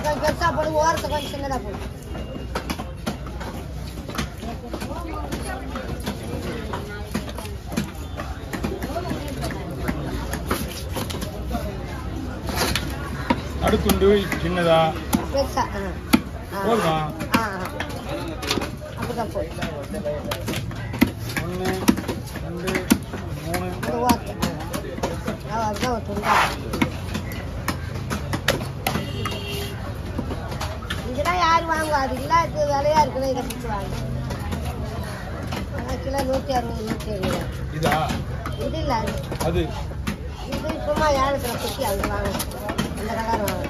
கொஞ்சம் பெருசா போடு, ஓரத்தை கொஞ்சம் சின்னதா போடு. அடுத்துண்டு சின்னதா பெருசா போதுமா? அப்படிதான் போடு. 1 2 3 இந்த ஓரத்தை அதுதான் ஒரு துண்டா. இதெல்லாம் யாரும் வாங்குவா? அது இல்லாத விலையா இருக்குன்னு இதை பிடிச்சி வாங்க. கிலோ 160 170. இதா? இது இல்ல அது இது சும்மா ஏழத்துல குட்டி அது வாங்க. அந்த கலர் வாங்க.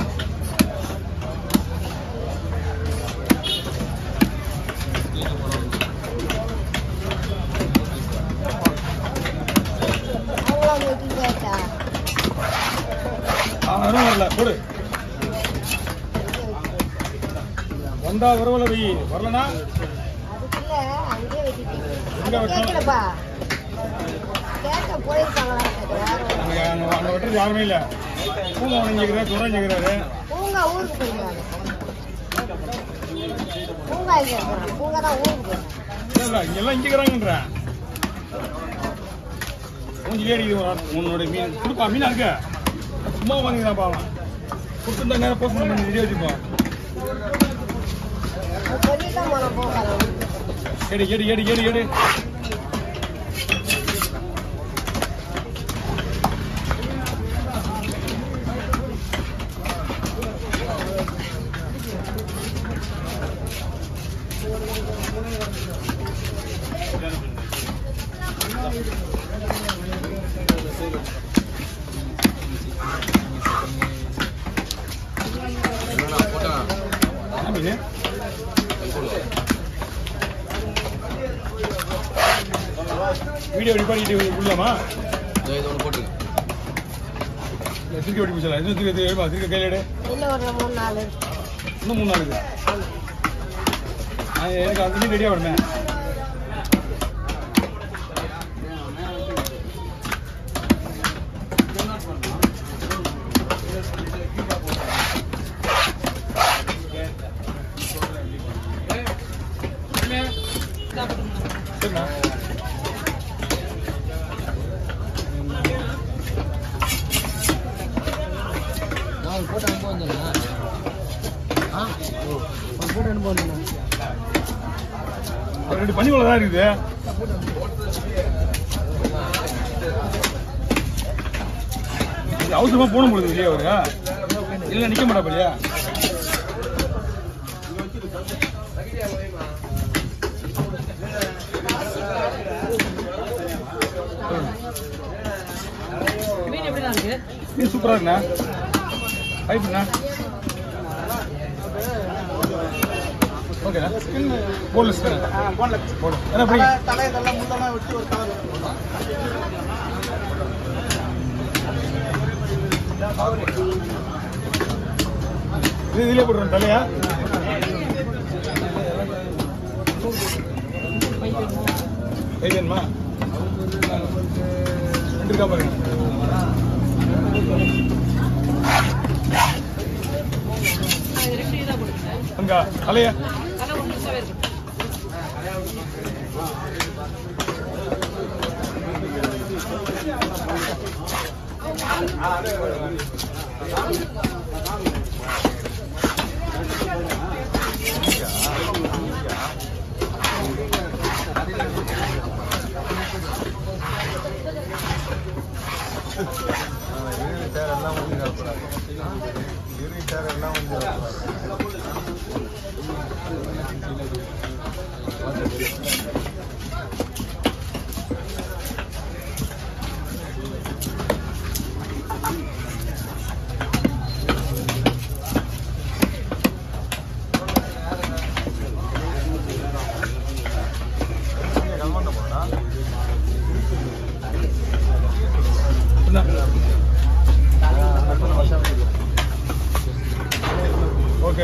அவ்வளோ கேட்டா வரல போடு. வந்தா வரவல வை, வரலனா அதுக்குள்ள அங்கேயே வச்சுட்டீங்க. கேட்கலப்பா, கேட்ட போயிருப்பாங்களா? அங்க வெட்டுறது யாருமே இல்ல. பூங்கா வாங்கிக்கிறாரு, துறை கேட்கிறாரு. பூங்கா ஊருக்கு போயிருக்காங்க. பூங்கா இங்க இருக்கிறாங்க. பூங்கா தான் ஊருக்கு போயிருக்காங்க. இல்ல இங்கெல்லாம் இங்கிக்கிறாங்கன்ற மூஞ்சிலே அடிக்குது. உன்னோட மீன் கொடுப்பா, மீனா இருக்கு. சும்மா வாங்கிதான் பாவம். கொடுத்துருந்தா நேரம் போஸ்ட் பண்ணி ரெடி வச்சுப்போம். சொல்லிதான் போன போகலாம். எடு எடு எடு எடு எடு. வீடியோ ரெடி பண்ணிட்டு உள்ளாமா? போட்டு திருக்கி ஓடி போச்சல. இன்னும் திருக்க கையில் எடு. இன்னும் ஒரு 3 நாள். இன்னும் 3 நாள் இருக்கு. எனக்கு அந்த மீன் ரெடியாக வருமே. சரிண்ணா. ரெண்டு பண்ணி தான் இருக்குது. அவசரமா போன முடியுது இல்லையா? அவரு இல்ல நிக்க மாட்டா இல்லையா? மீன் சூப்பரா இருக்குண்ணா. பைப்புண்ணா. ஓகேண்ணா. போன்லெஸ் தானே? போன்லெஸ். என்ன பண்ணி தலை இதெல்லாம் முள்ளெல்லாம் வச்சு ஒரு கலர் இதுலயே போட்டுருவோம் தலையா? வேணுமா? 2 இருக்கா பாருங்க. அங்க தலையா? ஓகே.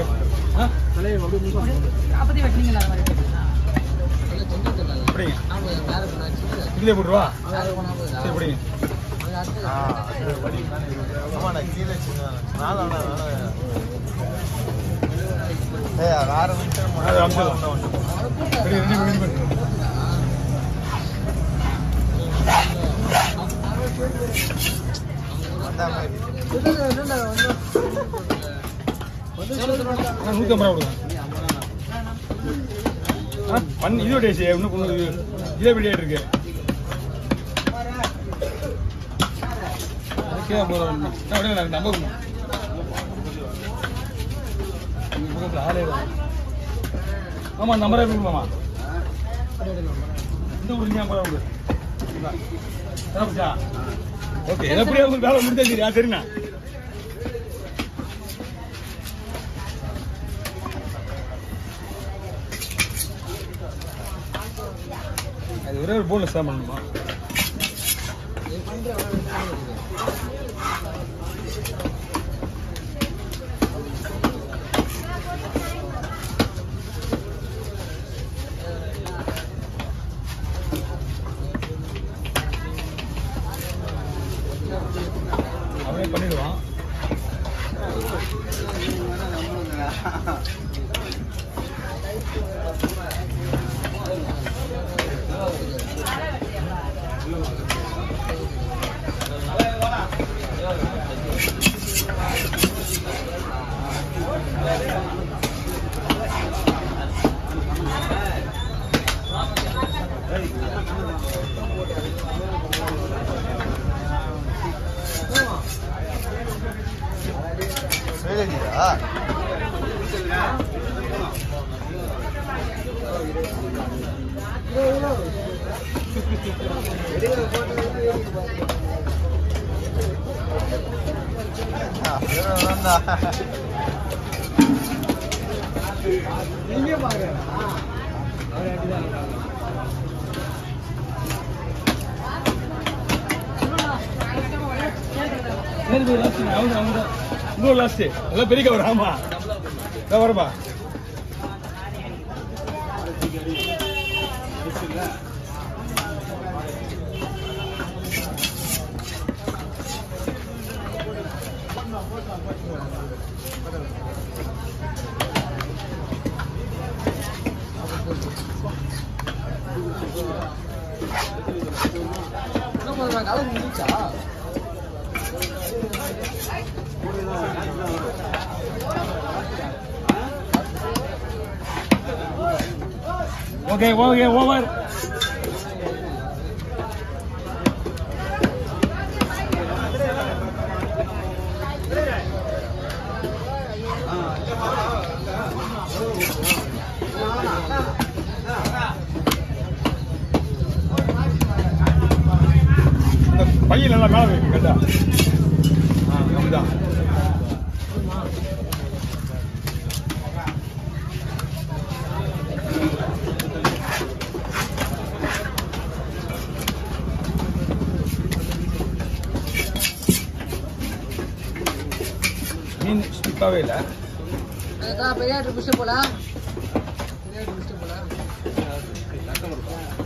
இதுலயே போட்டுருவா. சரி பிடிங்க. ஆமாண்ணா கீழே சின்ன நாள் வேற நிமிஷம் அது அமுதலாம். ரெடி ரெடி ரெடி பண்ணு. அந்த மாதிரி 150 ரூபா கொடுங்க. பண்ணி இதோட டேஸ்ட் இன்னும் இதே வெளியாட்டு இருக்கு. ஓகே போறோம். அப்படியே நம்புறோம். ஆளே ஆமா நம்பரே கொடுக்கலாமா? இந்த ஒரு நம்பரா கொடு. சரிப்பா. ஓகே எப்படியா உங்களுக்கு வேலை முடிஞ்சிருச்சு. சரிண்ணா. அது ஒரே ஒரு போன்லெஸ் தான் பண்ணணுமா? அவனே பண்ணிடுவான். லாஸ்ட் எல்லாம் பெரிய கவர். ஆமா வரமா ஓகே ஓகே ஓவர். பையன் நல்லா மேலே வைக்கும் கேட்டா. அப்படிதான் மீன் ஸ்டிப்பாகவே இல்லை. பெரியாட்டு புஷ்ட போலாம்.